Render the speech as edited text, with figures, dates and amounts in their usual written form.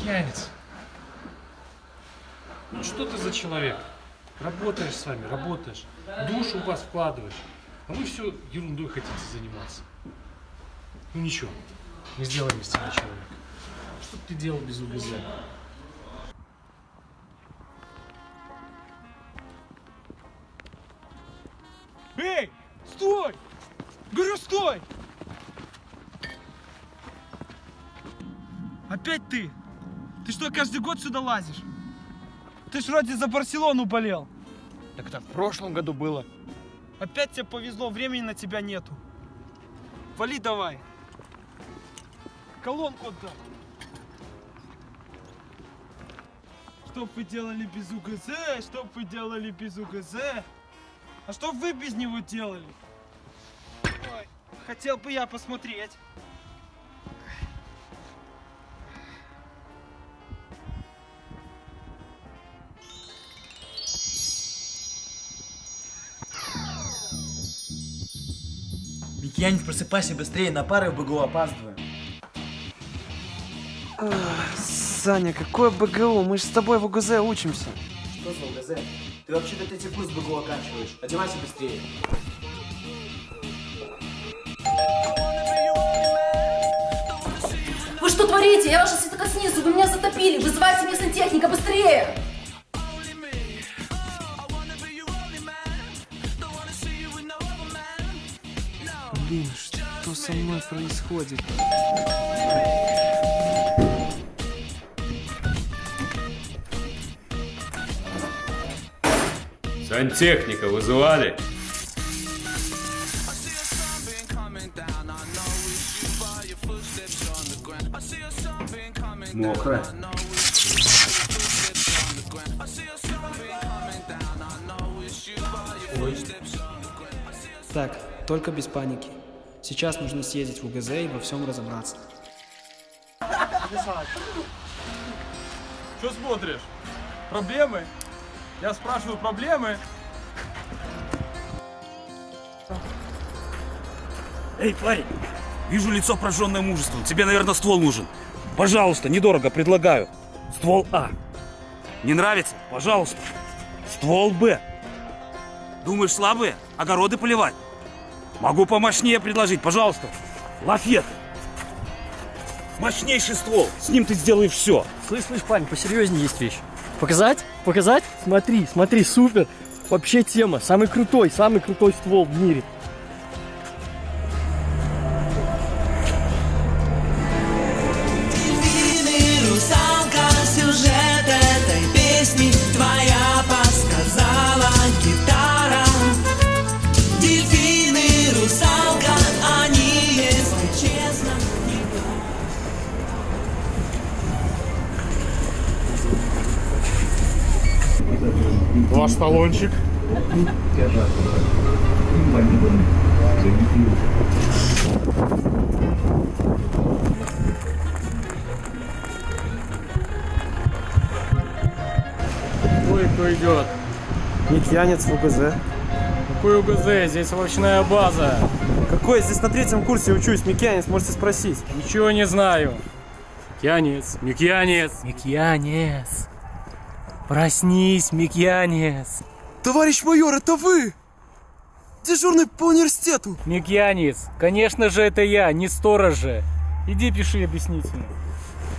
Микьянец. Ну что ты за человек? Работаешь с вами, работаешь, душу в вас вкладываешь, а вы все ерундой хотите заниматься. Ну ничего, мы сделаем из тебя человека. Что бы ты делал без УГЗ? Эй, стой! Говорю, стой! Опять ты? Ты что, каждый год сюда лазишь? Ты ж вроде за Барселону болел. Так это в прошлом году было. Опять тебе повезло, времени на тебя нету. Вали давай. Колонку отдай. Что б вы делали без УГЗ? Что б вы делали без УГЗ? А что вы без него делали? Ой, хотел бы я посмотреть. Микьянец, просыпайся быстрее, на пары в БГУ опаздываю. Саня, какое БГУ? Мы же с тобой в УГЗ учимся. Что за УГЗ? Ты вообще-то третий курс БГУ оканчиваешь. Одевайся быстрее. Вы что творите? Я ваша светокосницу, вы меня затопили! Вызывайте мне сантехника, быстрее! Блин, что со мной происходит? Сантехника вызывали? Мокро. Ой. Так, только без паники. Сейчас нужно съездить в УГЗ и во всем разобраться. Что смотришь? Проблемы? Я спрашиваю, проблемы? Эй, парень, вижу лицо, прожженное мужеством. Тебе, наверное, ствол нужен. Пожалуйста, недорого, предлагаю. Ствол А. Не нравится? Пожалуйста. Ствол Б. Думаешь, слабые? Огороды поливать? Могу помощнее предложить, пожалуйста. Лафет. Мощнейший ствол. С ним ты сделаешь все. Слышь, парень, посерьезнее есть вещь. Показать? Показать? Смотри, смотри, супер. Вообще тема. Самый крутой ствол в мире. Сюжет этой песни твоя подсказала гитара. Дельфины, русалка, они, если честно, не Ваш талончик. Кто идет? Микьянец в УГЗ. Какой УГЗ? Здесь овощная база. Какой? Здесь на 3-м курсе учусь. Микьянец, можете спросить. Ничего не знаю. Микьянец. Микьянец. Проснись, Микьянец. Товарищ майор, это вы? Дежурный по университету. Микьянец. Конечно же, это я, не сторож же. Иди пиши объяснительно.